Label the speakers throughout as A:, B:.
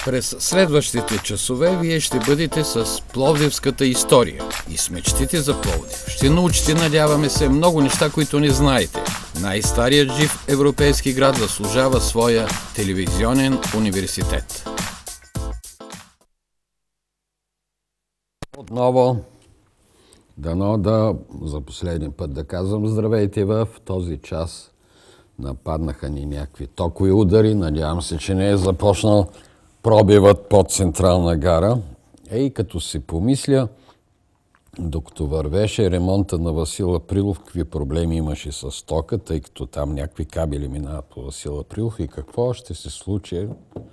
A: През следващите часове вие ще бъдете с пловдивската история и с мечтите за Пловдив. Ще научите, надяваме се, много неща, които не знаете. Най-старият жив европейски град заслужава своя телевизионен университет.
B: Отново, дано да за последния път да казвам здравейте. В този час нападнаха ни някакви токови удари. Надявам се, че не е започнал пробивът под Централна гара. И като си помисля, докато вървеше ремонта на Васил Априлов, какви проблеми имаше с тока, тъй като там някакви кабели минават по Васил Априлов и какво ще се случи,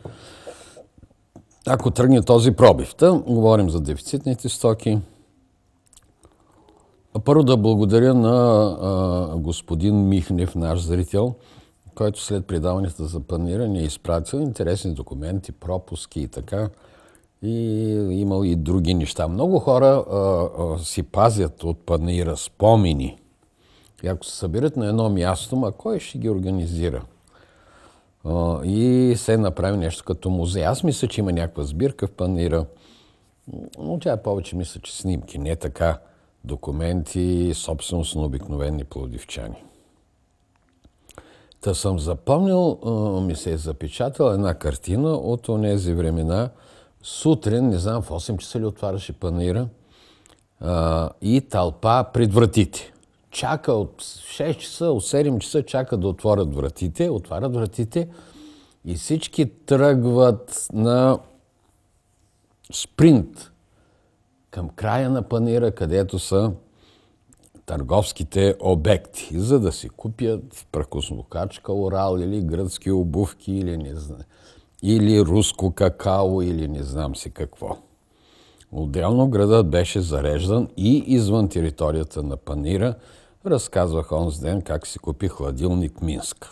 B: ако тръгне този пробив. Говорим за дефицитните стоки. Първо да благодаря на господин Михнев, наш зрител, който след предаването за панаира ни е изпратил интересни документи, пропуски и така. И имал и други неща. Много хора си пазят от панаира спомени. И ако се съберат на едно място, кой ще ги организира? И се направи нещо като музей. Аз мисля, че има някаква сбирка в панаира, но тя повече мисля, че снимки, не така документи, собственост на обикновени пловдивчани. Та съм запомнил, ми се е запечатала една картина от онези времена. Сутрин, не знам, в 8 часа ли отваряше панаира и тълпа пред вратите. Чака от 6 часа, от 7 часа чака да отворят вратите и всички тръгват на спринт към края на панаира, където са търговските обекти, за да си купят прахоснокачка Урал или гръцки обувки или не знам, или руско какао или не знам си какво. Отделно градът беше зареждан и извън територията на панаира. Разказвах онзи ден как си купи хладилник Минск.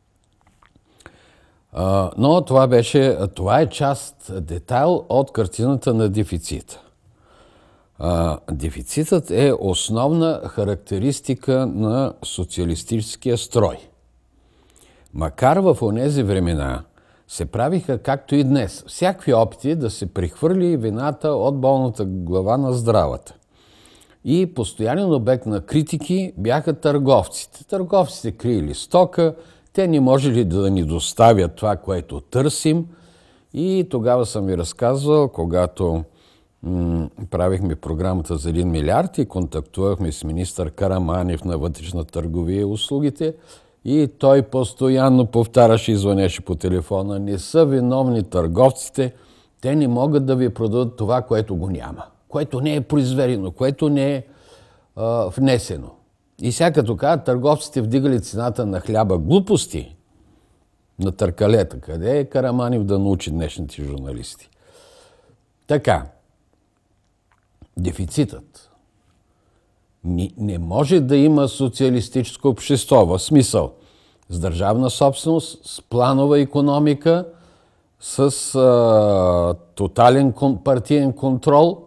B: Но това е детайл от картината на дефицита. Дефицитът е основна характеристика на социалистическия строй. Макар в онези времена се правиха, както и днес, всякакви опити да се прехвърли вината от болната глава на здравата. И постоянен обект на критики бяха търговците. Търговците криели стока, те не можели да ни доставят това, което търсим. И тогава съм ви разказвал, когато правихме програмата за 1 милиард и контактувахме с министър Караманев на вътрешна търговия и услугите, и той постоянно повтаряше и звънеше по телефона: не са виновни търговците, те не могат да ви продадат това, което го няма, което не е произведено, което не е внесено. И сега като казват, търговците вдигали цената на хляба, глупости на търкалета. Къде е Караманев да научи днешните журналисти? Така, дефицитът. Не може да има социалистическо общество, в смисъл с държавна собственост, с планова икономика, с тотален партиен контрол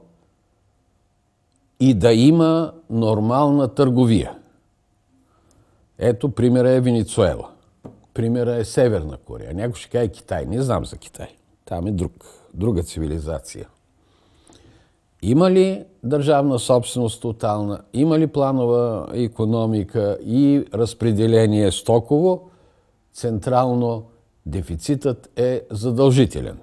B: и да има нормална търговия. Ето, примера е Венецуела. Примера е Северна Корея. Някой ще каже Китай. Не знам за Китай. Там е друга цивилизация. Има ли държавна собственост тотална? Има ли планова икономика и разпределение стоково? Централно дефицитът е задължителен.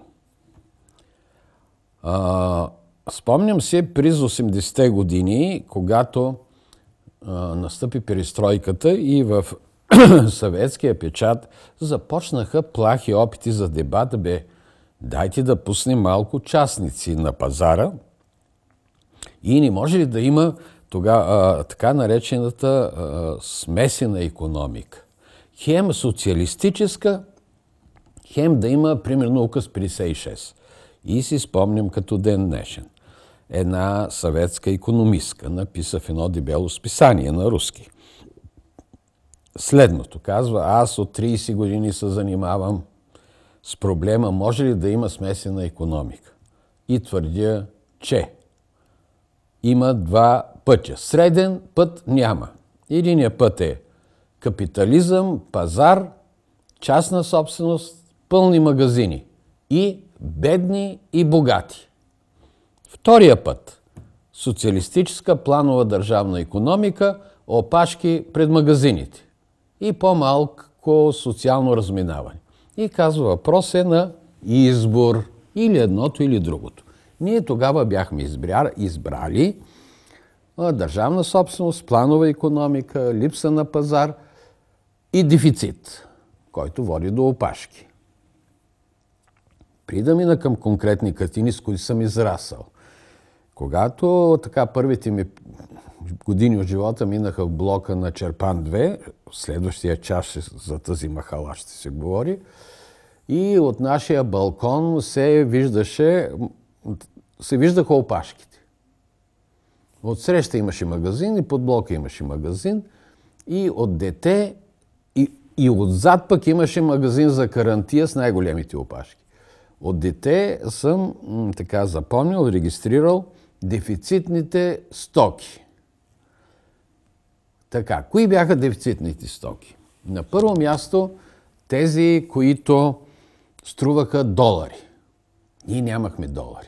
B: Спомням се през 80-те години, когато настъпи перестройката и в съветския печат започнаха плахи опити за дебат. Дайте да пуснем малко частници на пазара. И не може ли да има така наречената смесена икономика? Хем социалистическа, хем да има, примерно, указ 56. И си спомням като ден днешен. Една съветска икономистка написа в едно дебело списание на руски. Следното казва: аз от 30 години се занимавам с проблема, може ли да има смесена икономика? И твърдя, че има два пътя. Среден път няма. Единият път е капитализъм, пазар, частна собственост, пълни магазини и бедни и богати. Втория път – социалистическа планова държавна икономика, опашки пред магазините и по-малко социално разминаване. И казва, въпрос е на избор или едното, или другото. Ние тогава бяхме избрали държавна собственост, планова икономика, липса на пазар и дефицит, който води до опашки. При да мина към конкретни картини, с които съм израсъл. Когато така първите ми години от живота минаха в блока на Черпан 2, следващия час за тази махала ще се говори, и от нашия балкон се виждаха опашките. Отсреща имаше магазин и под блока имаше магазин и от дете и отзад пък имаше магазин за карантия с най-големите опашки. От дете съм така запомнил, регистрирал дефицитните стоки. Така, кои бяха дефицитните стоки? На първо място тези, които струваха долари. Ние нямахме долари.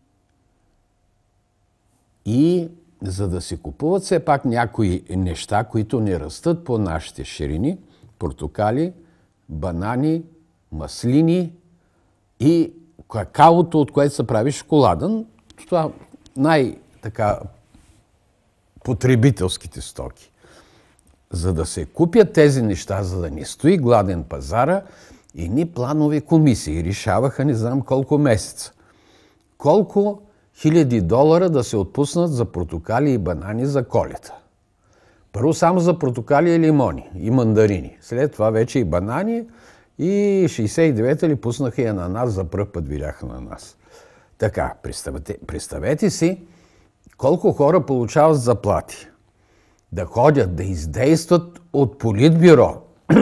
B: И за да се купуват все пак някои неща, които не растат по нашите ширини, портокали, банани, маслини и какаото, от което се прави шоколада. Това най-така потребителските стоки. За да се купят тези неща, за да не стои гладен пазара, едни планови комисии решаваха не знам колко месеца. Колко хиляди долара да се отпуснат за портокали и банани за Коледа. Първо само за портокали и лимони и мандарини. След това вече и банани, и 69-та ли пуснаха и ананас, за пръв път видяха ананас. Така, представете си колко хора получават заплати. Да ходят, да издействат от Политбюро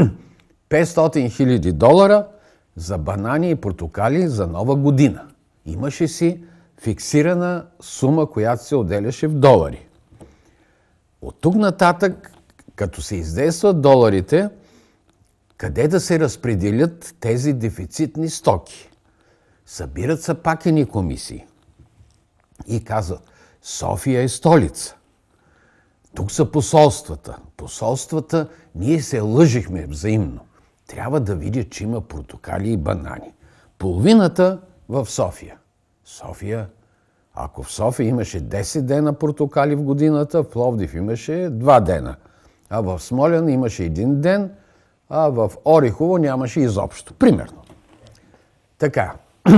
B: 500 хиляди долара за банани и портокали за нова година. Имаше си фиксирана сума, която се отделяше в долари. От тук нататък, като се издействат доларите, къде да се разпределят тези дефицитни стоки? Събират се пак едни комисии. И казват, София е столица. Тук са посолствата. Посолствата, ние се лъжихме взаимно. Трябва да видят, че има портокали и банани. Половината в София. Ако в София имаше 10 дена портокали в годината, в Пловдив имаше 2 дена. А в Смолян имаше 1 ден, а в Орехово нямаше изобщо. Примерно. Така.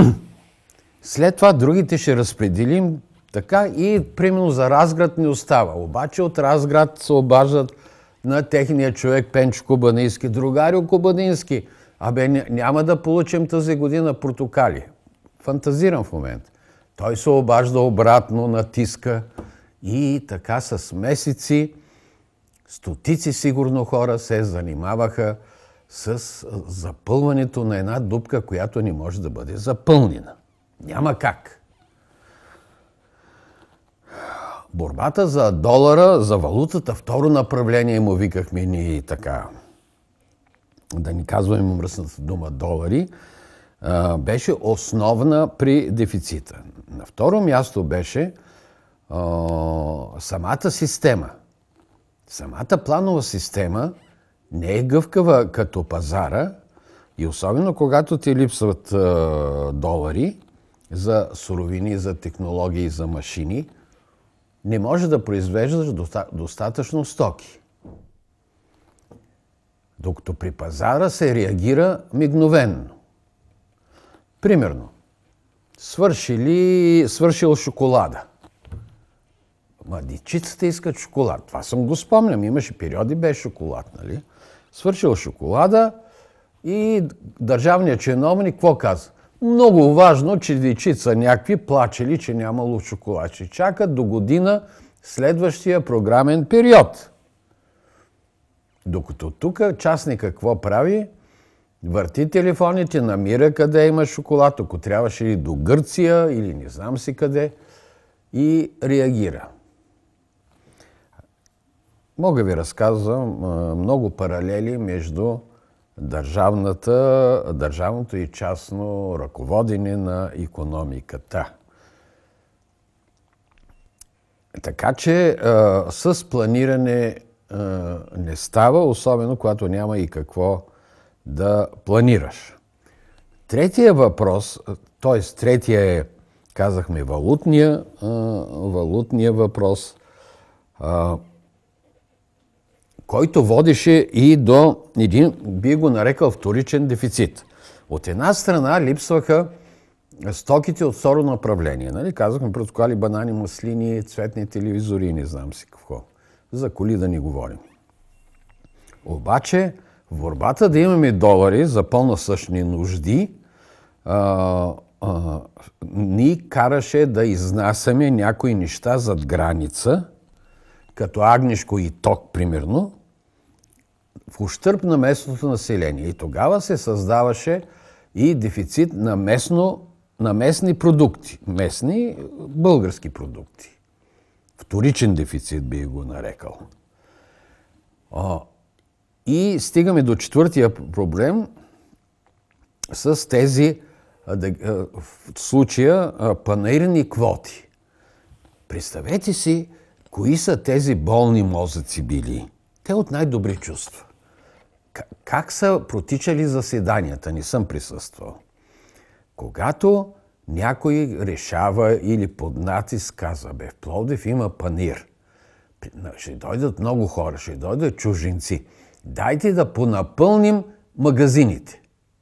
B: След това другите ще разпределим така и примерно за Разград не остава. Обаче от Разград се обаждат на техния човек Пенчо Кобанински. Другарю Кобанински, няма да получим тази година портокали. Фантазирам в момента. Той се обажда обратно, натиска и така с месеци стотици сигурно хора се занимаваха с запълването на една дупка, която не може да бъде запълнена. Няма как. Борбата за долара, за валутата, второ направление му викахме ние така, да ни казваме мръсната дума долари, беше основна при дефицита. На второ място беше самата система. Самата планова система не е гъвкава като пазара и особено когато ти липсват долари за суровини, за технологии, за машини, не може да произвеждаш достатъчно стоки. Докато при пазара се реагира мигновенно. Примерно, свършил шоколада. Дечицата искат шоколад. Това съм го спомням. Имаше периоди без шоколад, нали? Свършил шоколада и държавният чиновник какво каза? Много важно, че дечица някакви плачели, че нямало шоколад. Че чакат до година следващия програмен период. Докато тук частника какво прави? Върти телефоните, намира къде има шоколад, ако трябваше ли до Гърция или не знам си къде, и реагира. Мога ви разказвам много паралели между държавното и частно ръководене на икономиката. Така че с планиране не става, особено когато няма и какво да планираш. Третия въпрос, т.е. третия е, казахме, валутния въпрос, който водеше и до един, би го нарекал, вторичен дефицит. От една страна липсваха стоките от второ направление. Нали? Казахме протоколи, банани, маслини, цветни телевизори и не знам си какво. За коли да не говорим. Обаче, в борбата да имаме долари за по-насъщни нужди, ни караше да изнасяме някои неща зад граница, като агнешко и ток, примерно, в ущърб на местното население. И тогава се създаваше и дефицит на местни продукти. Местни български продукти. Вторичен дефицит би го нарекал. И стигаме до четвъртия проблем с тези, в случая, панаирни квоти. Представете си, кои са тези болни мозъци били? Те от най-добри чувства. Как са протичали заседанията? Не съм присъствал. Когато някой решава или под натиск казва, в Пловдив има панир. Ще дойдат много хора, ще дойдат чужинци. Дайте да понапълним магазините.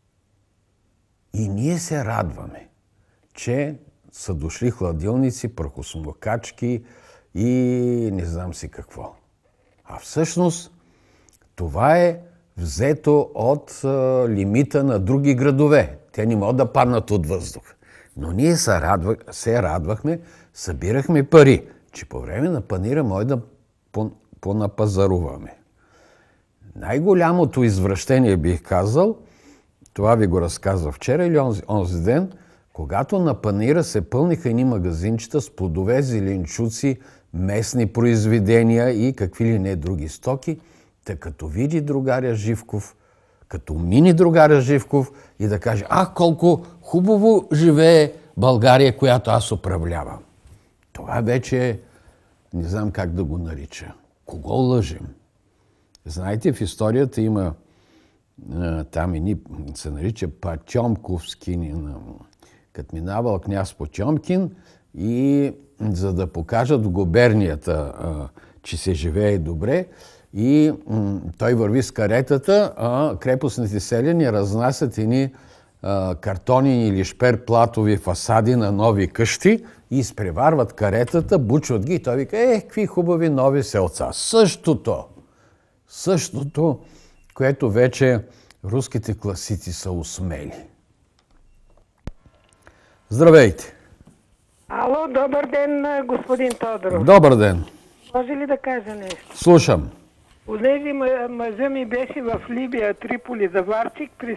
B: И ние се радваме, че са дошли хладилници, прахосмокачки и не знам си какво. А всъщност това е взето от лимита на други градове. Те не могат да паднат от въздух. Но ние се радвахме, събирахме пари, че по време на панира може да понапазаруваме. Най-голямото извращение, бих казал, това ви го разказва вчера или онзи ден, когато на панира се пълниха едни магазинчета с плодове, зеленчуци, местни произведения и какви ли не други стоки, тъй като види другаря Живков, като мини другаря Живков и да каже, колко хубаво живее България, която аз управлявам. Това вече не знам как да го нарича. Кого лъжем? Знаете, в историята има там се нарича Потьомковски, като минавал княз Потьомкин и за да покажат в губернията, че се живее добре, и той върви с каретата, а крепостните селяни разнасят едни картонени или шперплатови фасади на нови къщи и изпреварват каретата, бучват ги и той вика, какви хубави нови селца. Същото, което вече руските класици са усмели. Здравейте!
C: Ало, добър ден, господин Тодоров.
B: Добър ден!
C: Може ли да кажа нещо?
B: Слушам.
C: Понеже мъжа ми беше в Либия, Триполи, заварчик през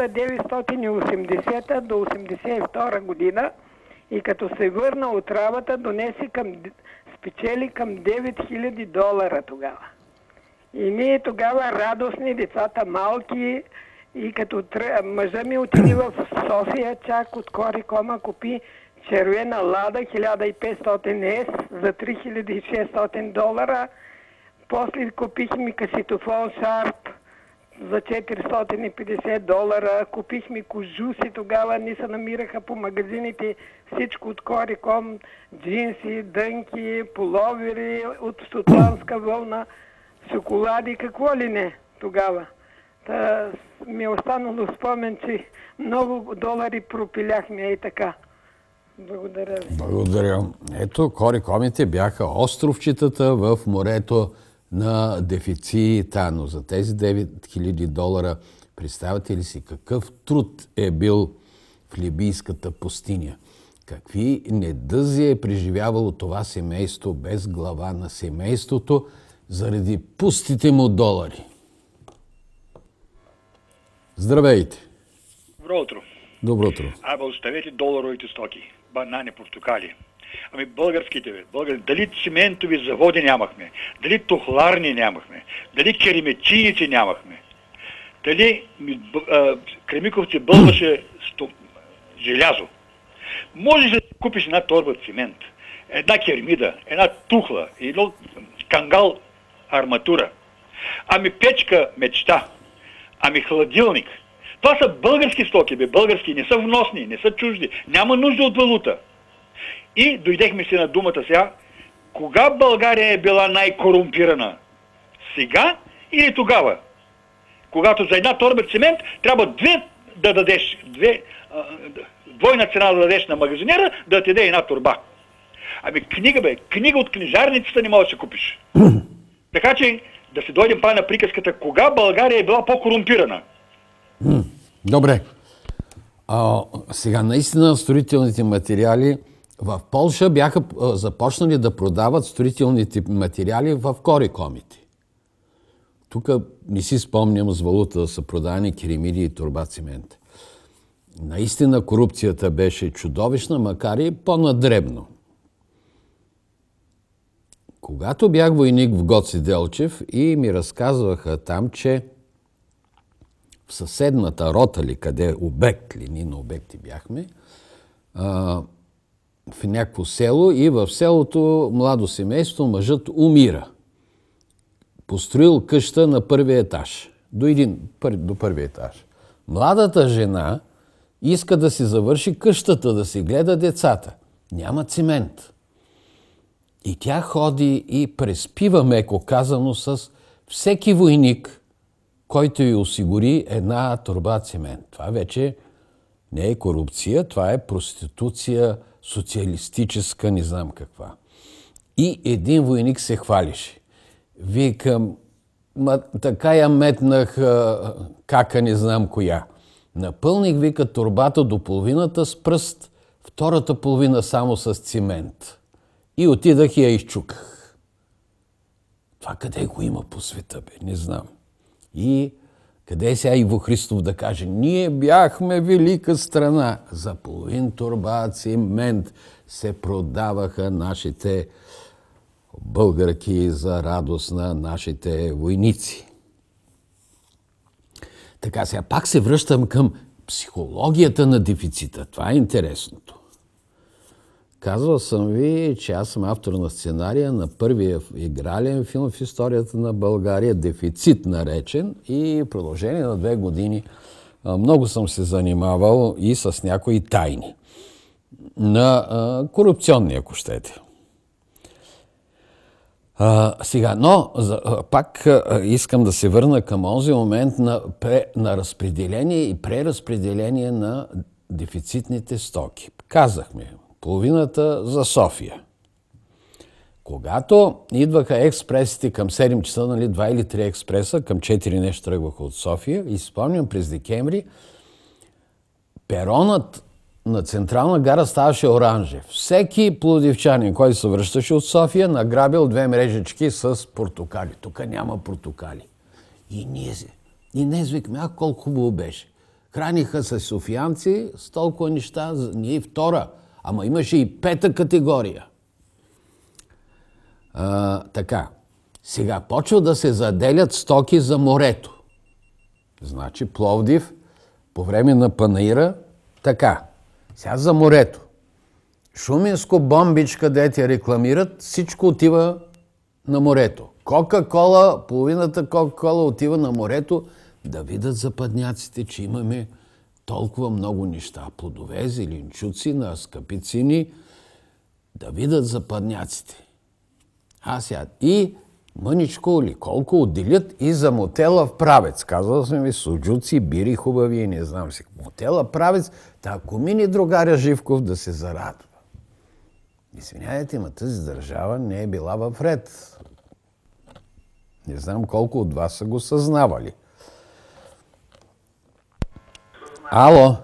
C: 1980 до 1982 година и като се върна от работа, спечели към $9000 тогава. И ние тогава радостни, децата малки, и като мъжа ми отиде в София, чак от Корикома купи червена Лада 1500S за $3600. После купихме касетофон Шарп за $450. Купихме кожуси, тогава ни се намираха по магазините всичко от Кориком, джинси, дънки, половери от шотландска вълна, шоколади, какво ли не тогава. Ми е останало спомен, че много долари пропиляхме и така. Благодаря ви.
B: Благодаря. Ето, Корикомите бяха островчетата в морето на дефицита, но за тези $9000, представете ли си какъв труд е бил в либийската пустиня? Какви недъзи е преживявало това семейство без глава на семейството заради пустите му долари? Здравейте!
D: Добро утро.
B: Добро утро.
D: Оставете доларовите стоки, банани, портокали. Българските, дали циментови заводи нямахме, дали тухларни нямахме, дали керамичийници нямахме. дали Кремиковци бълваше желязо. Можеш да купиш една торба цимент, една кермида, една тухла, едно кангал арматура. Ами печка мечта, ами хладилник. Това са български стоки, български, не са вносни, не са чужди. Няма нужда от валута. И дойдехме си на думата сега. Кога България е била най-корумпирана? Сега или тогава? Когато за една торба цимент трябва да дадеш, двойна цена да дадеш на магазинера, да ти даде една торба. Ами книга от книжарницата не може да се купиш. Така че да се дойдем пак на приказката, кога България е била по-корумпирана?
B: Добре. Сега наистина строителните материали в Полша бяха започнали да продават строителните материали в корекомите. Тук не си спомням с валута да са продани керемиди и торба цимент. Наистина корупцията беше чудовищна, макар и по-надребно. Когато бях войник в Гоце Делчев и ми разказваха там, че в съседната рота ли, къде обект ли, ние на обекти бяхме, в някакво село и в селото младо семейство мъжът умира. Построил къща на първия етаж, до първия етаж. Младата жена иска да си завърши къщата, да си гледа децата. Няма цимент. И тя ходи и преспива, меко казано, с всеки войник, който й осигури една торба цимент. Това вече не е корупция, това е проституция социалистическа, не знам каква. И един войник се хвалише. Викам, така я метнах, кака не знам коя. Напълних, вика, торбата до половината с пръст, втората половина само с цимент. И отидах и я изчуках. Това къде го има по света, бе? Не знам. И къде е сега Иво Христов да каже, ние бяхме велика страна. За половин торба цимент се продаваха нашите българки за радост на нашите войници. Така, сега пак се връщам към психологията на дефицита. Това е интересното. Казвал съм ви, че аз съм автор на сценария на първия игрален филм в историята на България, Дефицит наречен, и в продължение на 2 години много съм се занимавал и с някои тайни на корупционни, ако щете. Сега, но пак искам да се върна към онзи момент на разпределение и преразпределение на дефицитните стоки. Казахме, половината за София. Когато идваха експресите към 7 часа, нали, 2 или 3 експреса, към 4 нещо тръгваха от София, и спомням през декември, перонът на Централна гара ставаше оранжев. Всеки пловдивчанин, който се връщаше от София, награбил 2 мрежички с портокали. Тук няма портокали. И днес викаме, колко хубаво беше. Храниха се софиянци с толкова неща, ние втора. Ама имаше и 5-та категория. Така. Сега почва да се заделят стоки за морето. Значи Пловдив по време на панаира, така. Сега за морето. Шуменско бомбич, където я рекламират, всичко отива на морето. Кока-кола, половината Кока-кола отива на морето, да видят западняците, че имаме толкова много неща. Плодове, зеленчуци, на скъпи цени. Да видят западняците. И мъничко или колко отделят и за мотела в Правец. Казвал съм ви, суджуци, бири хубави и не знам си. Мотела в Правец, ако мине другаря Живков да се зарадва. Извинявайте, ма тази държава не е била в ред. Не знам колко от вас са го съзнавали. Ало?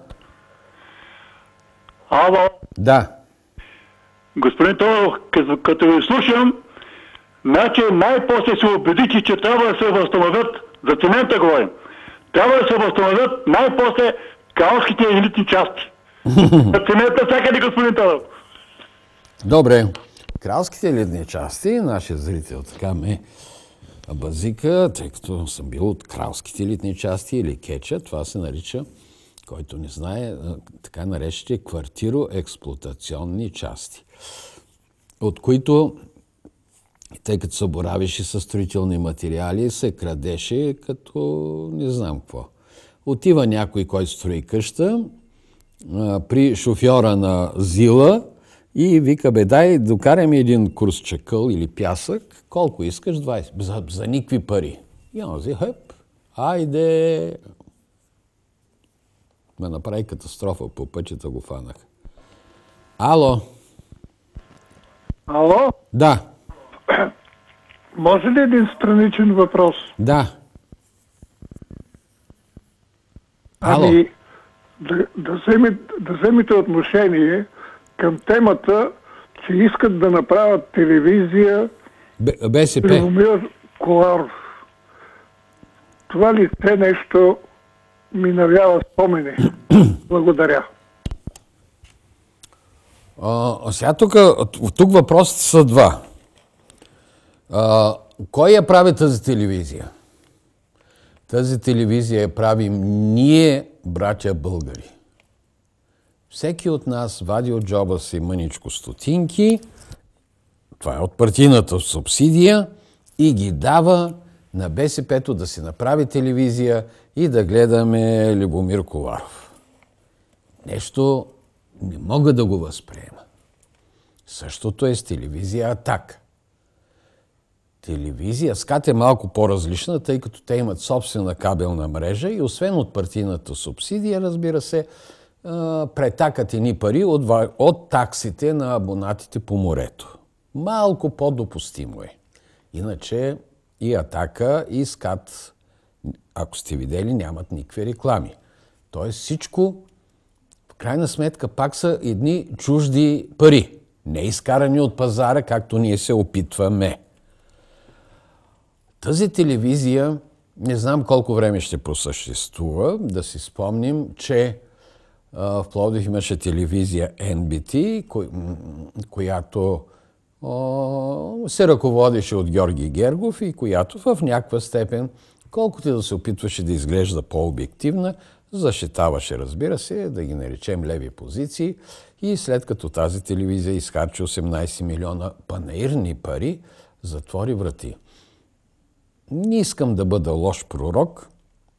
E: Ало?
B: Да.
E: Господин Тодоров, като ви слушам, значи най-после се убедите, че трябва да се възстановят, за цимента говорим, трябва да се възстановят най-после кралските елитни части. За цимента всякъде, господин Тодоров.
B: Добре. Кралските елитни части, нашия зрител така ме Базика, тъй като съм бил от кралските елитни части или кеча, това се нарича, който не знае, така наречените квартироексплоатационни части, от които, тъй като се боравеше с строителни материали, се крадеше като не знам какво. Отива някой, който строи къща, при шофьора на Зила и вика, дай, докарай ми един курс чакъл или пясък, колко искаш? 20. За никакви пари. И онзи, айде. Ме направи катастрофа, по пътята го фанах. Ало?
F: Ало?
B: Да.
F: Може ли един страничен въпрос?
B: Да. Ало?
F: Ами, да вземете отношение към темата, че искат да направят телевизия
B: БСП.
F: Любомир Коларов. Това ли те нещо ми навява спомени? Благодаря.
B: Сега тук въпросите са два. Кой я прави тази телевизия? Тази телевизия я правим ние, братя българи. Всеки от нас вади от джоба си мъничко стотинки, това е от партийната субсидия, и ги дава на БСП-то да си направи телевизия и да гледаме Любомир Коларов. Нещо не мога да го възприема. Същото е с телевизия Атака. Телевизия СКАТ е малко по-различна, тъй като те имат собствена кабелна мрежа и освен от партийната субсидия, разбира се, претакат едни пари от таксите на абонатите по морето. Малко по-допустимо е. Иначе и Атака, и СКАТ, ако сте видели, нямат никакви реклами. Тоест всичко, в крайна сметка, пак са едни чужди пари. Не изкарани от пазара, както ние се опитваме. Тази телевизия, не знам колко време ще просъществува. Да си спомним, че в Пловдив имаше телевизия NBT, която се ръководеше от Георги Гергов и която в някаква степен, колкото и да се опитваше да изглежда по-обективна, защитаваше, разбира се, да ги наречем леви позиции, и след като тази телевизия изхарчи 18 милиона панаирни пари, затвори врати. Не искам да бъда лош пророк,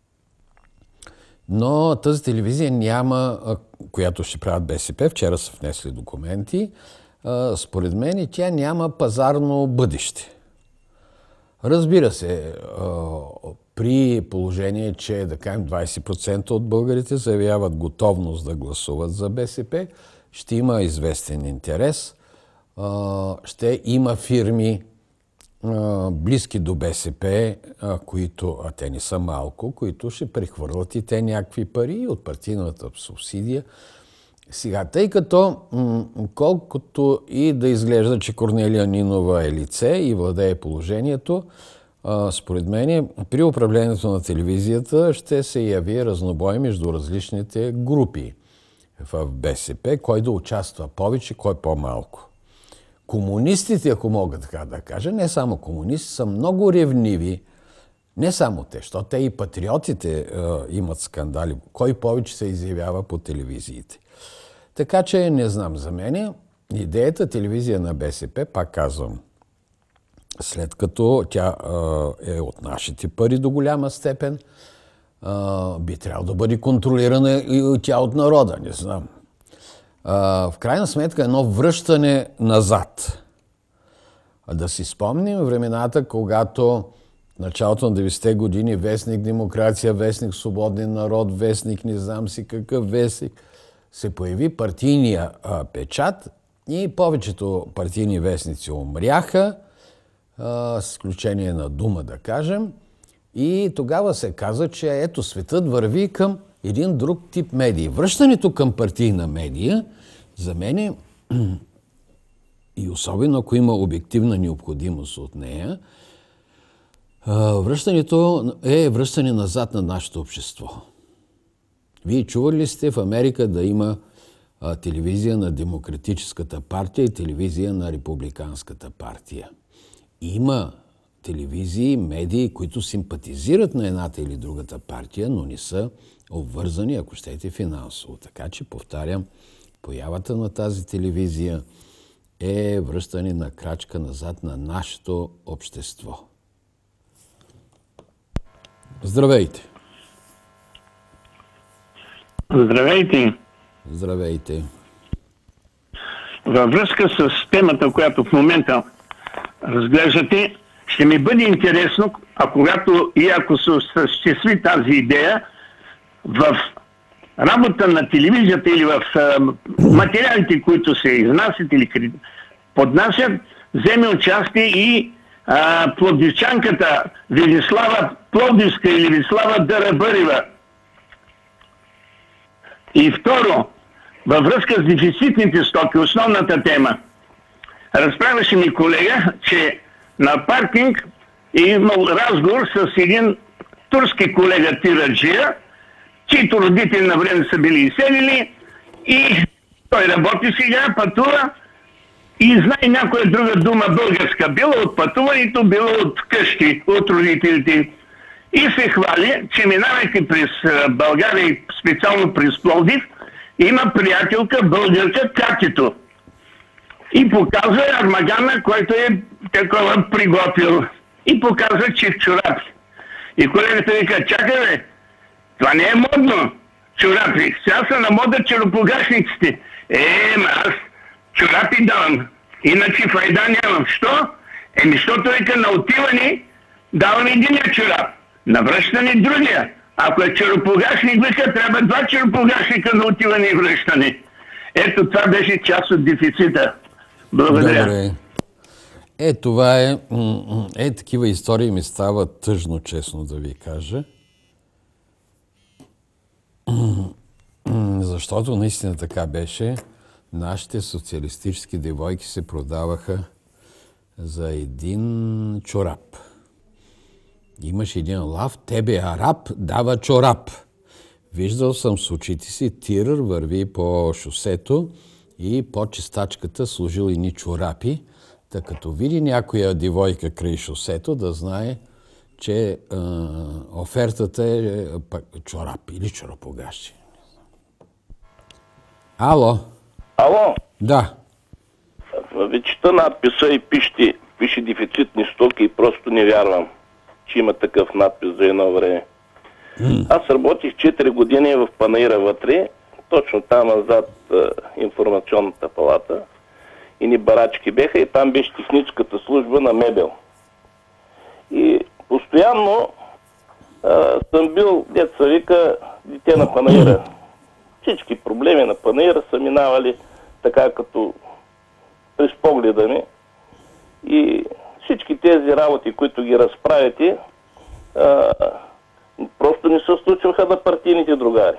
B: но тази телевизия няма, която ще правят БСП, вчера са внесли документи, според мен и тя няма пазарно бъдеще. Разбира се, при положение, че да кажем 20% от българите заявяват готовност да гласуват за БСП, ще има известен интерес, ще има фирми близки до БСП, които, а те не са малко, които ще прехвърлят и те някакви пари от партийната субсидия. Сега, тъй като колкото и да изглежда, че Корнелия Нинова е лице и владее положението, според мен при управлението на телевизията ще се яви разнобой между различните групи в БСП, кой да участва повече, кой по-малко. Комунистите, ако мога така да кажа, не само комунисти, са много ревниви. Не само те, защото те и патриотите имат скандали. Кой повече се изявява по телевизиите. Така че не знам, за мен идеята телевизия на БСП, пак казвам, след като тя е от нашите пари до голяма степен, би трябвало да бъде контролирана и тя от народа, не знам. В крайна сметка едно връщане назад. Да си спомним времената, когато в началото на 90-те години вестник Демокрация, вестник Свободен народ, вестник не знам си какъв вестник, се появи партийния печат и повечето партийни вестници умряха, с изключение на Дума, да кажем, и тогава се каза, че ето светът върви към един друг тип медии. Връщането към партийна медия, за мен, и особено ако има обективна необходимост от нея, връщането е връщане назад на нашето общество. Вие чували ли сте в Америка да има телевизия на Демократическата партия и телевизия на Републиканската партия? Има телевизии, медии, които симпатизират на едната или другата партия, но не са обвързани, ако щете, финансово. Така че, повтарям, появата на тази телевизия е връщане на крачка назад на нашето общество. Здравейте!
G: Здравейте!
B: Здравейте!
G: Във връзка с темата, която в момента разглеждате, ще ми бъде интересно, ако се осъществи тази идея, в работа на телевизията или в материалите, които се изнасят или поднасят, вземе участие и пловдивчанката Велислава Пловдивска или Велислава Дарабърева. И второ, във връзка с дефицитните стоки, основната тема. Разправяше ми колега, че на паркинг е имал разговор с един турски колега тираджия, чието родители на време са били изселили и той работи сега, пътува и знае някоя друга дума българска. Било от пътуването, било от къщи, от родителите. И се хвали, че минавайки през България и специално през Пловдив, има приятелка българка Катито. И показва армагана, който е такова приготвил. И показва, че в чорапи. И колегата вика, чакай бе, това не е модно, чорапи. Сега са на мода черопогашниците. Аз чорапи давам. Иначе файда нямам. Що? Защото вика на отиване давам единия чорап. На връщане другия. Ако е черопогашник, вика, трябва 2 черопогашника на отиване и връщане. Ето това беше част от дефицита. Благодаря.
B: Добре. Това е... такива истории ми стават тъжно, честно да ви кажа. Защото наистина така беше. Нашите социалистически девойки се продаваха за един чорап. Имаш един лав, тебе араб дава чорап. Виждал съм с очите си, тирър върви по шосето и по чистачката служил едни чорапи, та като види някоя девойка край шосето, да знае, че офертата е чорап или чорапогащи. Ало?
H: Ало?
B: Да.
H: Ви чета надписа и пише дефицитни стоки и просто не вярвам, че има такъв надпис за едно време. Аз работих 4 години в панаира вътре, точно там назад информационната палата. И ни барачки беха и там беше техническата служба на мебел. И постоянно съм бил, деца вика, дете на панаира. Всички проблеми на панаира са минавали така като през погледа ми. И всички тези работи, които ги разправяте, просто не се случваха на партийните другари.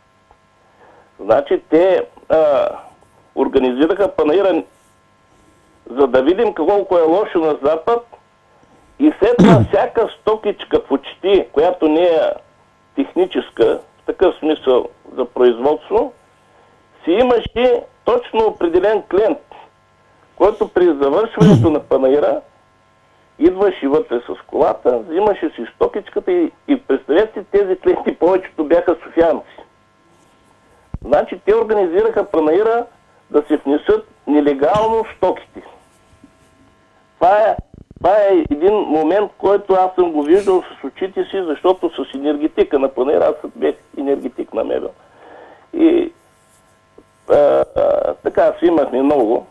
H: Значи те организираха панаира, за да видим колко е лошо на Запад, и след това всяка стокичка почти, която не е техническа, в такъв смисъл за производство, си имаше точно определен клиент, който при завършването на панаира идваше вътре с колата, взимаше си стокичката и представете, тези клиенти повечето бяха софиянци. Значи те организираха панаира да се внесат нелегално стоките. Това е един момент, който аз съм го виждал с очите си, защото с енергетика на панаира, аз бях енергетик на мебел. И така си имахме много.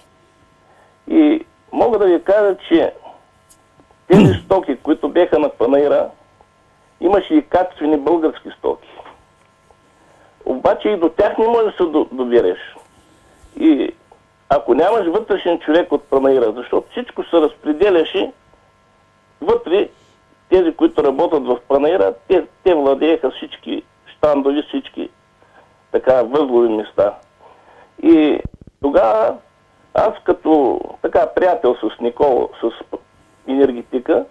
H: И мога да ви кажа, че тези стоки, които бяха на панаира, имаше и качествени български стоки. Обаче и до тях не можеш да се добереш. И ако нямаш вътрешен човек от панаира, защото всичко се разпределяше вътре, тези, които работят в панаира, те владееха всички щандови, всички така възлови места. И тогава аз като така приятел с Никола, с енергетика,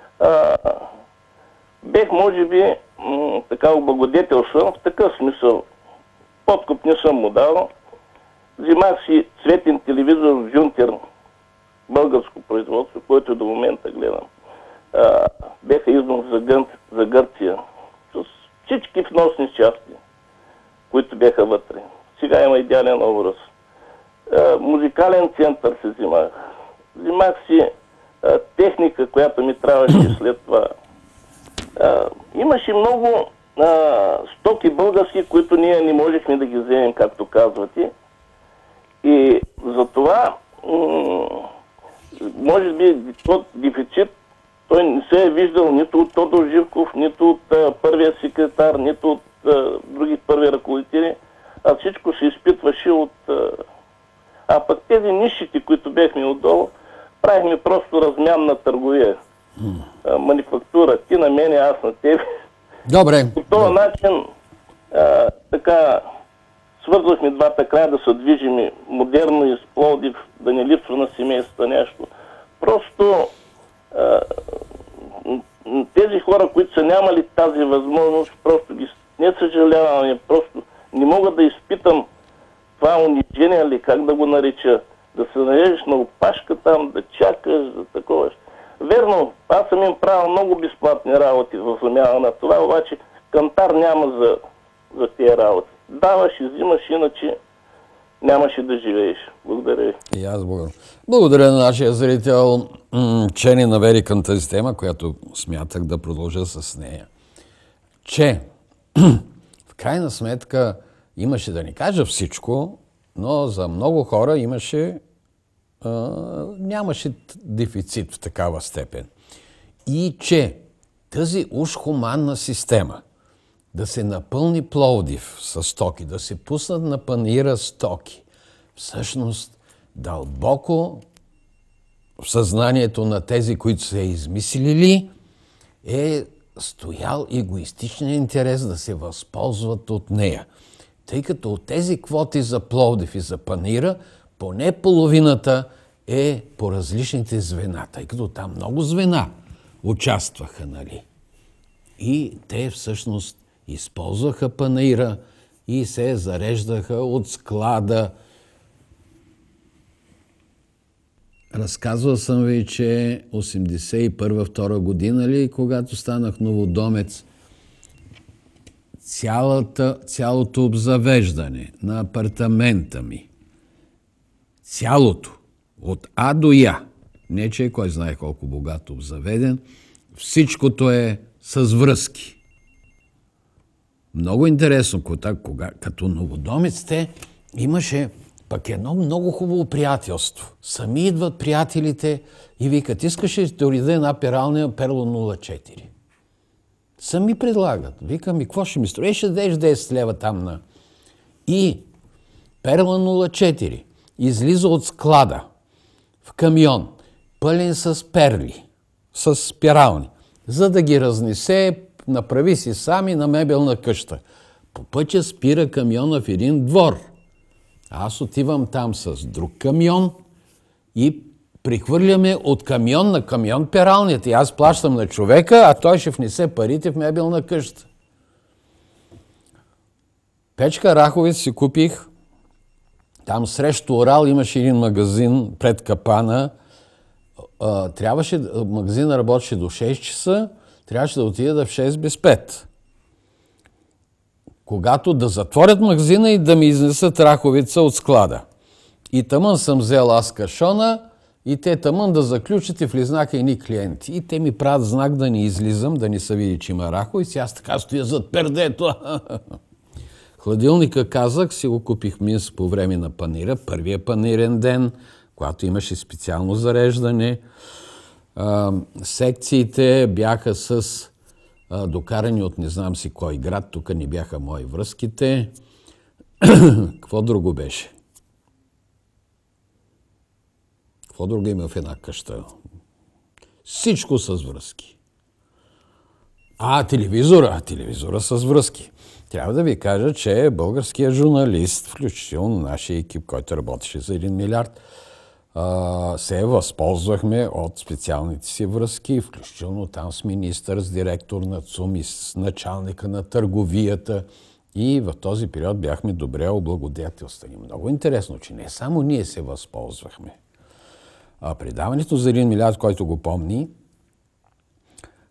H: бех може би така облагодетелстван, в такъв смисъл. Подкуп не съм му дал. Взимах си цветен телевизор в Жунтер, българско производство, който до момента гледам. беха износ за Гърция. С всички вносни части, които бяха вътре. Сега има идеален образ. Музикален център се взимах. Взимах си техника, която ми трябваше след това. Имаше много стоки български, които ние не можехме да ги вземем, както казвате. И затова, може би, този дефицит, той не се е виждал нито от Тодор Живков, нито от първия секретар, нито от други първи ръководители, а всичко се изпитваше от... А пък тези нишите, които бехме отдолу, правихме просто размянна търговия. Манифактура. Ти на мене, аз на тебе.
B: Добре.
H: По този начин така свързвахме двата края да се движим модерно из Пловдив, да не липсва на семейството нещо. Просто тези хора, които са нямали тази възможност, просто ги не съжаляваме, просто не мога да изпитам това унижение ли, как да го нарича, да се нарежеш на опашка там, да чакаш, да такова. Верно, аз съм им правил много безплатни работи в замяна на това, обаче кантар няма за тези работи. Даваш и взимаш, иначе нямаше да живееш. Благодаря ви.
B: И аз благодаря. Благодаря на нашия зрител, че ни навери към тази тема, която смятах да продължа с нея. Че в крайна сметка имаше, да ни кажа всичко, но за много хора нямаше дефицит в такава степен. И че тази уж хуманна система да се напълни Пловдив с стоки, да се пуснат на панаира стоки, всъщност дълбоко в съзнанието на тези, които са измислили, е стоял егоистичен интерес да се възползват от нея. Тъй като от тези квоти за Пловдив и за панаира, поне половината е по различните звена, тъй като там много звена участваха, нали? И те всъщност използваха панаира и се зареждаха от склада. Разказвал съм ви, че 81-2 година ли, когато станах новодомец, цялото обзавеждане на апартамента ми, цялото, от А до Я, не че кой знае колко богато обзаведен, всичкото е с връзки. Много интересно, като новодомец имаше пък едно много хубаво приятелство. Сами идват приятелите и викат, искаш ли да уреда една пералня Перла 04? Сами предлагат. Викам, и какво ще ми строиш? Ще дадеш 10 лева там на... И Перла 04 излиза от склада в камион, пълен с перли, с перални, за да ги разнесе, направи си сами на мебелна къща. По пътя спира камиона в един двор. Аз отивам там с друг камион и прихвърляме от камион на камион пералнята. И аз плащам на човека, а той ще внесе парите в мебелна къща. Печка Раховец си купих. Там срещу Орал имаше един магазин пред капана. Магазинът работеше до 6 часа, трябваше да отида в 6 без 5. Когато да затворят магазина и да ми изнесат раховица от склада. И тъмън съм взел аз кашона и те тъмън да заключат и влизнаха едни клиенти. И те ми правят знак да не излизам, да не се види, че има раховици. Аз така стоя зад пердето. Хладилника, казах, си го купих минс по време на панира, първия панирен ден, когато имаше специално зареждане. Секциите бяха с докарани от не знам си кой град, тук не бяха мои връзките. Какво друго беше? Какво друго има в една къща? Всичко с връзки. Телевизора с връзки. Трябва да ви кажа, че българският журналист, включително нашия екип, който работеше за 1 милиард, се възползвахме от специалните си връзки, включително там с министър, с директор на ЦУМ и с началника на търговията. И в този период бяхме добре облагодетелствани. Много интересно, че не само ние се възползвахме. Предаването за 1 милиард, който го помни,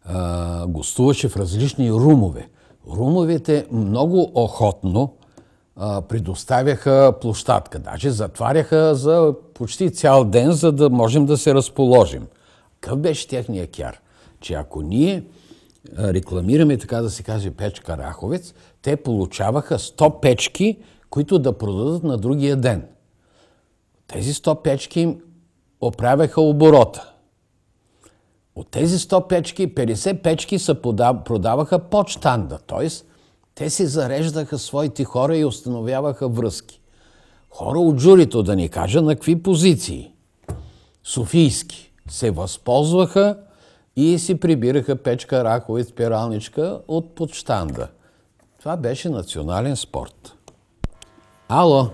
B: гостуваше в различни румове. Румовете много охотно предоставяха площадка. Даже затваряха за почти цял ден, за да можем да се разположим. Какъв беше техния кяр? Че ако ние рекламираме, така да се каже, печка Раховец, те получаваха 100 печки, които да продадат на другия ден. Тези 100 печки им оправяха оборота. От тези 100 печки, 50 печки се продаваха под щанда, т.е. те си зареждаха своите хора и установяваха връзки. Хора от журито, да ни кажа, на какви позиции. Софийски се възползваха и си прибираха печка Раховец, спиралничка от под щанда. Това беше национален спорт. Ало?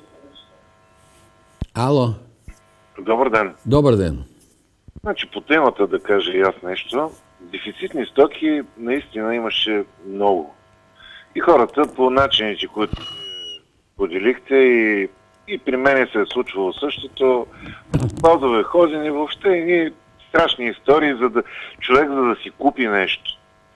B: Ало?
I: Добър ден.
B: Добър ден.
I: Значи по темата да кажа и аз нещо. Дефицитни стоки наистина имаше много. И хората по начините, които поделихте и при мен се е случвало същото, базове ходени, въобще едни страшни истории, човек за да си купи нещо.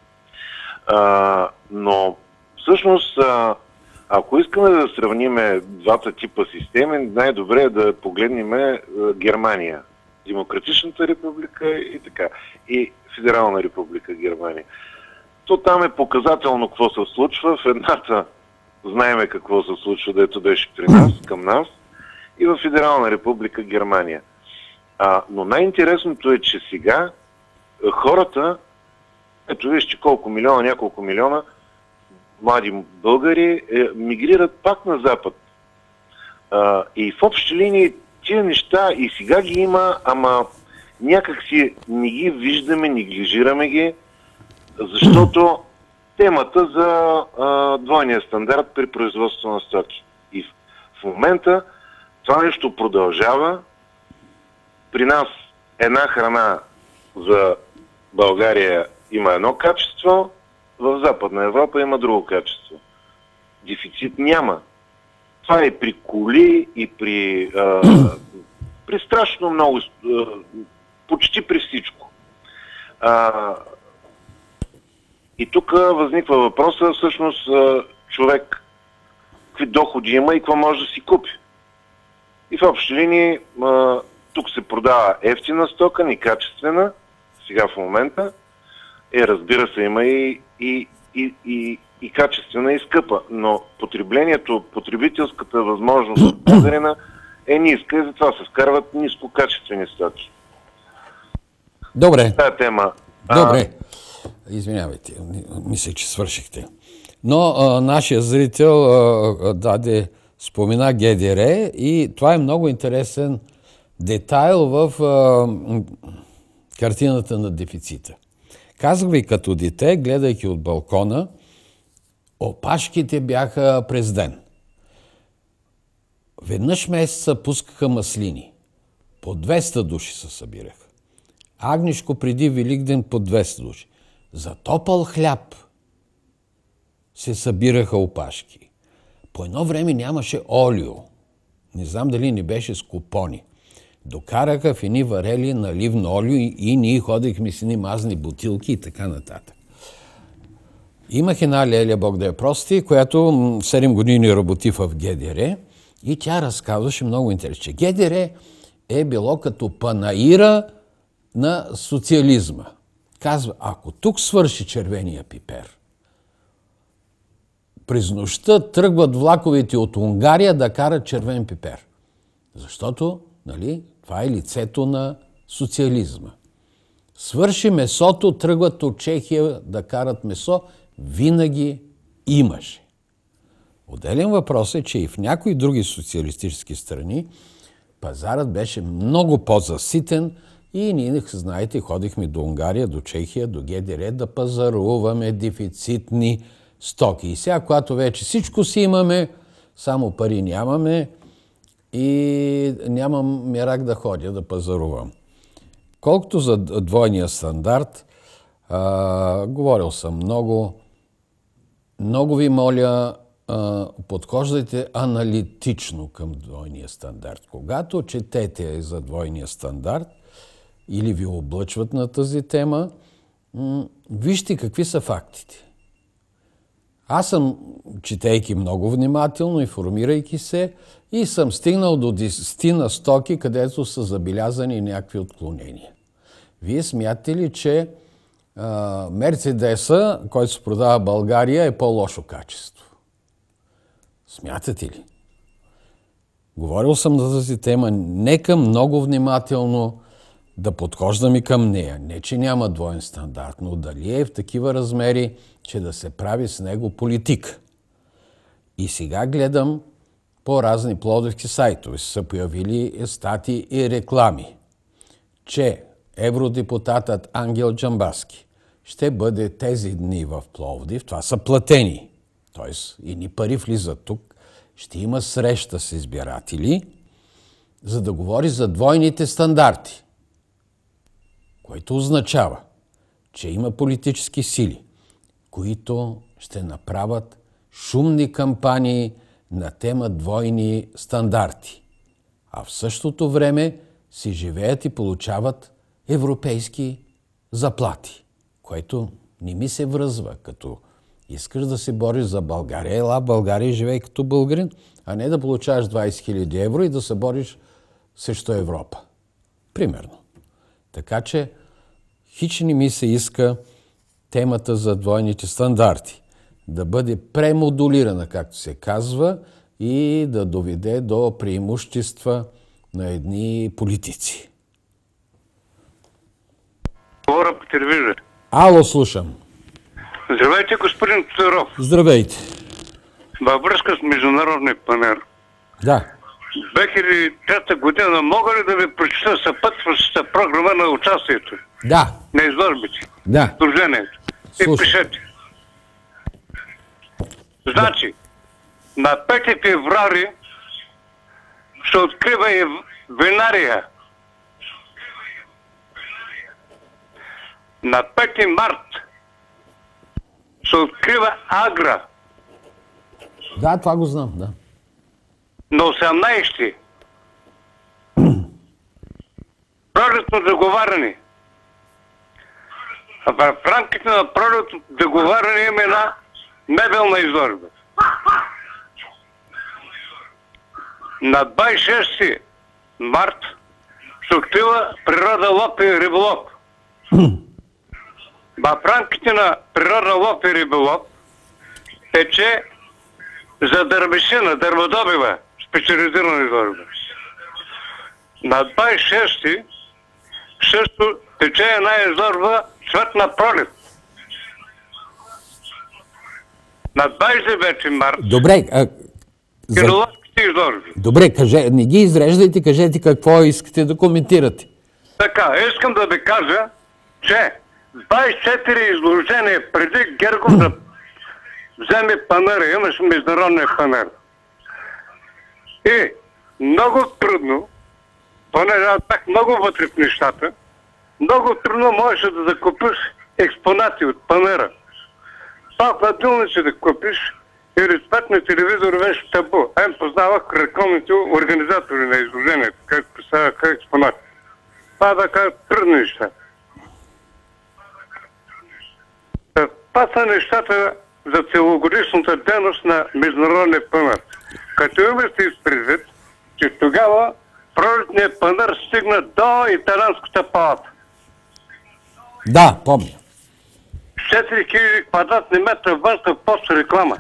I: Но всъщност, ако искаме да сравниме двата типа системи, най-добре е да погледнем Германия. Демократичната република и така. И Федерална република Германия. То там е показателно какво се случва. В едната знаеме какво се случва, дето беше при нас, към нас. И в Федерална република Германия. Но най-интересното е, че сега хората, ето вижте колко милиона, няколко милиона млади българи мигрират пак на Запад. И в общи линии тия неща и сега ги има, ама някак си не ги виждаме, неглижираме ги, защото темата за двойния стандарт при производство на стоки. И в момента това нещо продължава. При нас една храна за България има едно качество, в Западна Европа има друго качество. Дефицит няма. Това е при коли и при страшно много, почти при всичко. И тук възниква въпроса, всъщност човек какви доходи има и какво може да си купи. И в общи линии тук се продава ефтина стока, некачествена, сега в момента. Разбира се, има и качествена и скъпа, но потреблението, потребителската възможност от българина е ниска и затова се вкарват нискокачествени стоки.
B: Добре.
I: Тая тема.
B: Добре. Извинявайте, мисля, че свършихте. Но нашия зрител спомена ГДР и това е много интересен детайл в картината на дефицита. Казах ви като дете, гледайки от балкона, опашките бяха през ден. Веднъж месеца пускаха маслини. По 200 души се събираха. Агнешко преди Великден по 200 души. За топъл хляб се събираха опашки. По едно време нямаше олио. Не знам дали не беше с купони. Докараха в едни варели наливно олио и ние ходихме с едни мазни бутилки и така нататък. Имах една леля, Бог да я прости, която 7 години работи в ГДР и тя разказваше много интересно, че ГДР е било като панаира на социализма. Казва, ако тук свърши червения пипер, през нощта тръгват влаковете от Унгария да карат червен пипер. Защото, това е лицето на социализма. Свърши месото, тръгват от Чехия да карат месо, винаги имаше. Отделен въпрос е, че и в някои други социалистически страни пазарът беше много по-заситен и ние, знаете, ходихме до Унгария, до Чехия, до ГДР да пазаруваме дефицитни стоки. И сега, когато вече всичко си имаме, само пари нямаме и нямам мерак да ходя да пазарувам. Колкото за двойния стандарт, говорил съм много. Много ви моля, подхождайте аналитично към двойния стандарт. Когато четете за двойния стандарт или ви облъчват на тази тема, Вижте какви са фактите. Аз съм, четейки много внимателно, информирайки се, и съм стигнал до 10 стоки, където са забелязани някакви отклонения. Вие смятате ли, че Мерцедеса, който се продава в България, е по-лошо качество? Смятате ли? Говорил съм за тази тема. Нека много внимателно да подхождам и към нея. Не, че няма двоен стандарт, но дали е в такива размери, че да се прави с него политика. И сега гледам по разни пловдивски сайтове са появили статии и реклами, че евродепутатът Ангел Джамбазки ще бъде тези дни в Пловдив. Това са платени. Тоест, едни пари влизат тук. Ще има среща с избиратели, за да говори за двойните стандарти, което означава, че има политически сили, които ще направят шумни кампании на тема двойни стандарти, а в същото време си живеят и получават европейски заплати, което не ми се връзва. Като искаш да се бориш за България, ела в България и живей като българин, а не да получаваш 20 000 евро и да се бориш срещу Европа. Примерно. Така че хич не ми се иска темата за двойните стандарти да бъде премодулирана, както се казва, и да доведе до преимущества на едни политици.
J: Говоря по телевизор.
B: Ало, слушам.
J: Здравейте, господин Тодоров.
B: Здравейте.
J: Във връзка с Международния панаир.
B: Да.
J: 2003 година мога ли да ви прочита съпътстващата програма на участието?
B: Да.
J: На изложбите.
B: Да.
J: Служението. И пишете. Значи, на 5 февруари ще открива и винария. На 5 март се открива Агра.
B: Да, това го знам, да.
J: На 18-ти пролетно договаряне. В рамките на пролетно договаряне има една мебелна изложба. На 26 март се открива природа лов и риболов. В рамките на природа лов и риболов тече за дървешина, дърводобива, специализирана изложба. На 26-ти също тече една изложба цвет на пролет. На 29 март
B: добре,
J: кинологските изложби.
B: Добре, не ги изреждайте, кажете какво искате да коментирате.
J: Така, искам да ви кажа, че 24 изложения преди Гергов да вземе панаира, имаше международния панаир. И много трудно, понеже аз бях много вътре в нещата, много трудно можеше да закупиш експонати от панаира. Това хладилници да купиш или цветния телевизор беше табу. Аз познавах рекламните организатори на изложението, как представяха експонати. Това бяха трудни неща. Това са нещата за целогодишната дейност на Международния панаир. Като имате изпредвид, че тогава пролетният панаир стигна до Италианската палата.
B: Да, помня.
J: 4000 квадратни метра външна пост-реклама.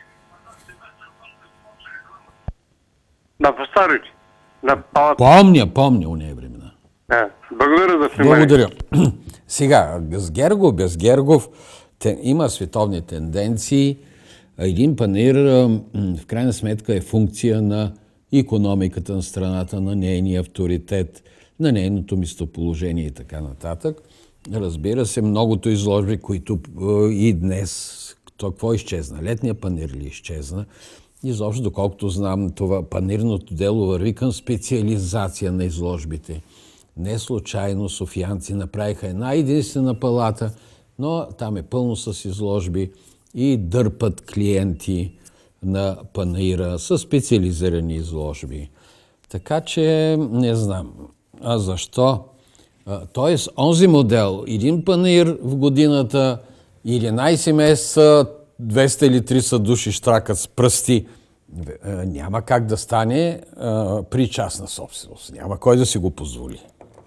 J: На фасадите. На палата.
B: Помня у нея времена.
J: Благодаря за внимание.
B: Благодаря. Сега, без Гергов има световни тенденции. Един панаир в крайна сметка е функция на икономиката на страната, на нейния авторитет, на нейното местоположение и така нататък. Разбира се, многото изложби, които и днес, какво изчезна? Летния панаир ли изчезна? Изобщо, доколкото знам, това панирното дело върви към специализация на изложбите. Не случайно софиянци направиха една единствена палата, но там е пълно с изложби и дърпат клиенти на панаира с специализирани изложби. Така че не знам. А защо Тоест, онзи модел, един панаир в годината, 11 месеца, 200 или 300 души штракат с пръсти, няма как да стане при частна собственост. Няма кой да си го позволи.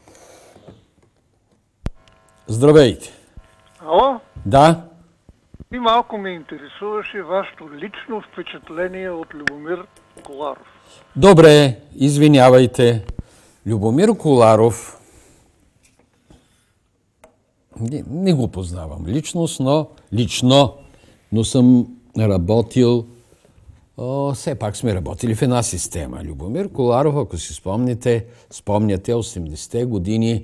B: Здравейте!
F: Ало?
B: Да?
F: И малко ме интересуваше вашето лично впечатление от Любомир Коларов.
B: Добре, извинявайте. Любомир Коларов, не го познавам лично, но съм работил, все пак сме работили в една система. Любомир Коларов, ако си спомняте 80-те години,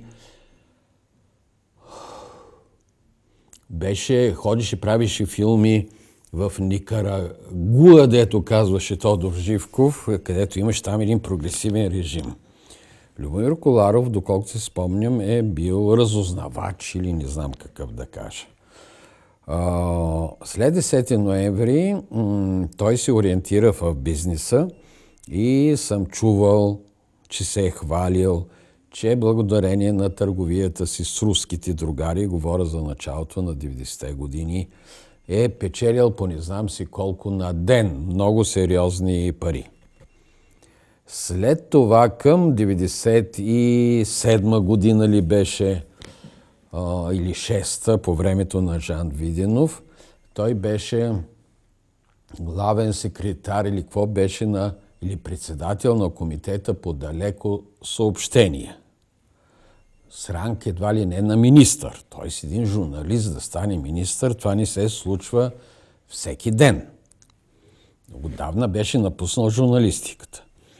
B: ходеше, правише филми в Никарагуа, дето казваше Тодор Живков, където имаше там един прогресивен режим. Любомир Коларов, доколкото се спомням, е бил разузнавач или не знам какъв да кажа. След 10 ноември той се ориентира в бизнеса и съм чувал, че се е хвалил, че благодарение на търговията си с руските другари, говоря за началото на 90-те години, е печелил по не знам си колко на ден много сериозни пари. След това към 97 година ли беше, или 6-та, по времето на Жан Виденов, той беше главен секретар или какво беше или председател на комитета по далеко съобщение. С ранг едва ли не на министър. Той с един журналист да стане министър, това не се случва всеки ден. Отдавна беше напуснал журналистиката.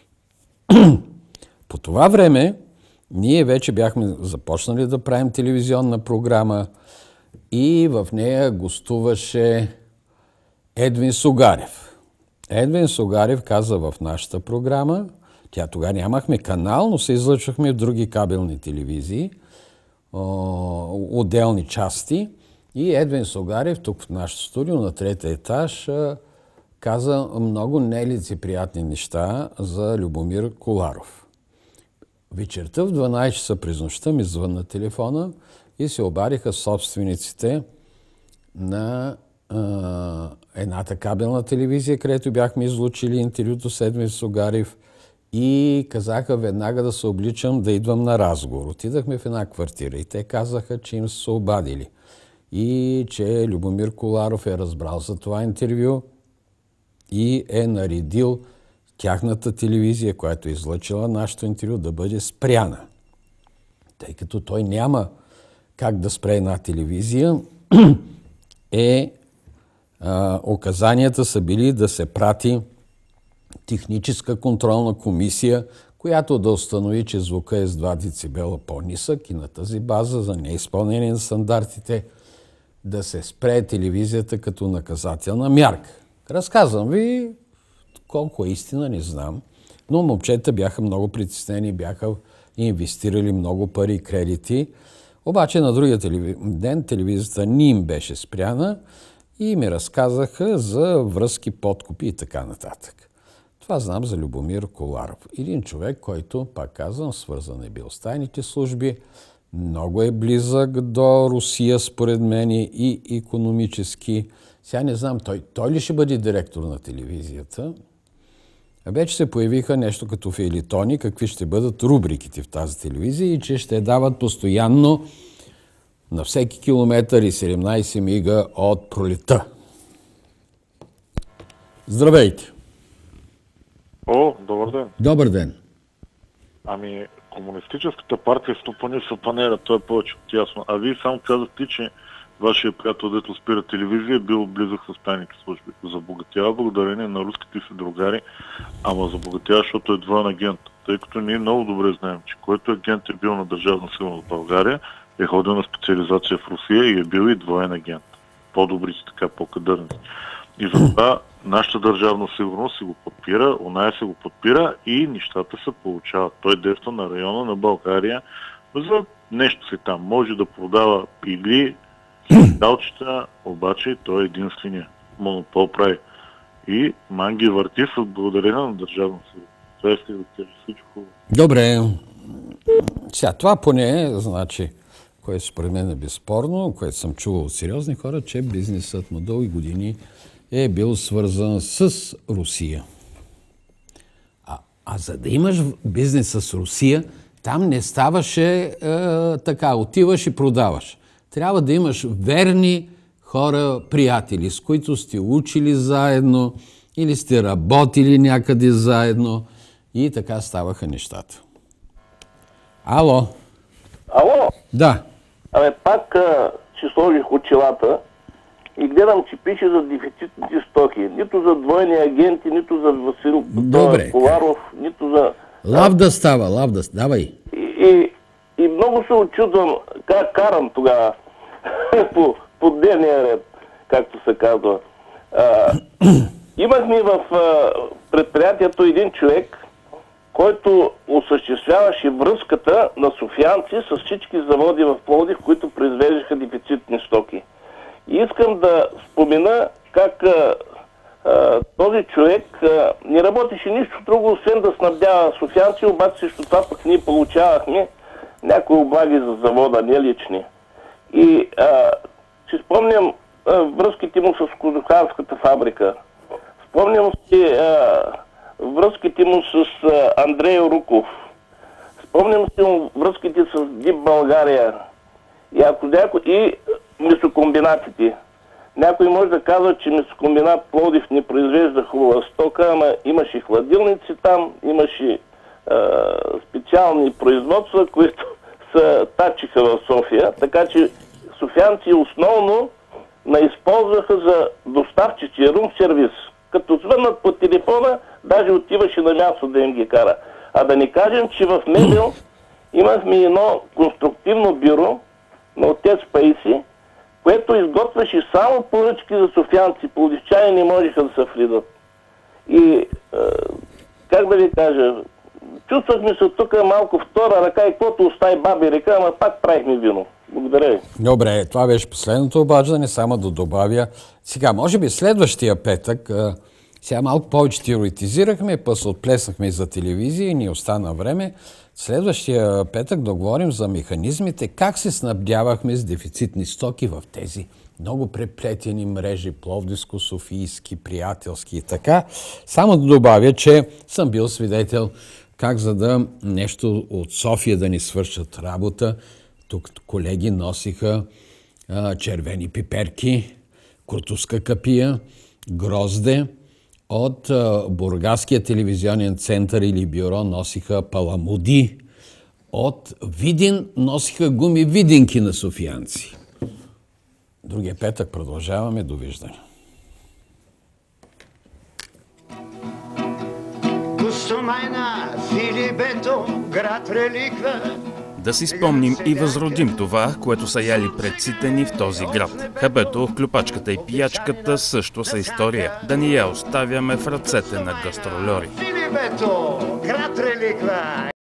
B: По това време ние вече бяхме започнали да правим телевизионна програма и в нея гостуваше Едвин Сугарев. Едвин Сугарев каза в нашата програма, тогава нямахме канал, но се излъчвахме в други кабелни телевизии, отделни части. И Едвин Сугарев, тук в нашото студио на 3-ти етаж, каза много нелицеприятни неща за Любомир Коларов. Вечерта в 12 часа през нощта ми звънна телефона и се обадиха собствениците на едната кабелна телевизия, където бяхме излучили интервюто с Едвин Сугарев и казаха веднага да се обличам да идвам на разговор. Отидахме в една квартира и те казаха, че им се обадили и че Любомир Коларов е разбрал за това интервю и е наредил тяхната телевизия, която е излъчила нашето интервю, да бъде спряна. Тъй като той няма как да спре една телевизия, указанията са били да се прати техническа контролна комисия, която да установи, че звука е с 2 децибела по-нисък и на тази база за неизпълнение на стандартите да се спре телевизията като наказателна мярка. Разказвам ви колко е истина, не знам, но момчета бяха много притеснени, бяха инвестирали много пари и кредити. Обаче на другия ден телевизията не им беше спряна и ми разказаха за връзки, подкупи и така нататък. Това знам за Любомир Коларов. Един човек, който, пак казвам, свързан е бил с тайните служби, много е близък до Русия, според мен, и икономически. Сега не знам, той ли ще бъде директор на телевизията? Вече се появиха нещо като фейлитони, какви ще бъдат рубриките в тази телевизия и че ще дават постоянно на всеки километър и 17 мига от пролета. Здравейте!
K: Добър ден.
B: Добър ден.
K: Комунистическата партия стопани са панера, то е повече от ясно. А вие само казахте, че вашия приятел, дето спира телевизия, бил близък с тайните служби. Забогатява благодарение на руските си другари, ама забогатява, защото е двоен агент. Тъй като ние много добре знаем, че който агент е бил на Държавна сигурност в България, е ходил на специализация в Русия и е бил и двоен агент. По-добрите, така, по-кадърни. И затова нашата държавна сигурност се го подпира, оная се го подпира и нещата се получават. Той действа на района на България за нещо си там. Може да продава игли, далчета, обаче той е единствения. Монопол прави. И манги върти с благодарение на държавна сигурност. Това е всичко.
B: Добре. Сега, това поне, значи, което според мен е безспорно, което съм чувал от сериозни хора, че бизнесът му дълги години е бил свързан с Русия. А за да имаш бизнес с Русия, там не ставаше така, отиваш и продаваш. Трябва да имаш верни хора, приятели, с които сте учили заедно или сте работили някъде заедно и така ставаха нещата. Ало?
H: Ало?
B: Да.
H: Пак си сложих очилата и гледам, че пише за дефицитните стоки. Нито за двойни агенти, нито за Васил Коларов, нито за...
B: Лав да става, давай.
H: И много се очудвам как карам тогава по дневния ред, както се казва. Имахме в предприятието един човек, който осъществяваше връзката на софиянци с всички заводи в Пловдив, които произвеждаха дефицитни стоки. И искам да спомена как този човек не работеше нищо друго, освен да снабдява софиянци, обаче също това пък ние получавахме някои облаги за завода, не лични. И си спомням връзките му с козухарската фабрика. Спомням си връзките му с Андрей Руков. Спомням си му връзките с Дип България. И месокомбинатите. Някой може да казва, че месокомбинат Пловдив не произвежда хубава стока, ама имаше хладилници там, имаше специални производства, които се тачиха в София. Така че софиянци основно използваха за доставчици рум сервис. Като звъннат по телефона, даже отиваше на място да им ги кара. А да не кажем, че в Мебел имахме едно конструктивно бюро на отец Паиси, което изготвяше само поръчки за софиянци. Пловдивчани не можеха да се влизат. И, как да ви кажа, чувствахме се тук малко втора ръка и каквото остави баби река, ама пак правихме вино. Благодаря ви.
B: Добре, това беше последното обаждане, само да добавя. Сега, може би следващия петък, сега малко повече теоретизирахме, пък отплеснахме и за телевизия и ни остана време. Следващия петък да говорим за механизмите, как се снабдявахме с дефицитни стоки в тези много преплетени мрежи, пловдивско-софийски, приятелски и така. Само да добавя, че съм бил свидетел как за да нещо от София да ни свършат работа. Тук колеги носиха червени пиперки, крутуска капия, грозде. От Бургаския телевизионен център или бюро носиха паламуди. От Видин носиха гуми видинки на софиянци. Другия петък продължаваме. Довиждане.
L: Да си спомним и възродим това, което са яли предците ни в този град. Хабето, хлюпачката и пиячката също са история. Да ни я оставяме в ръцете на гастролери.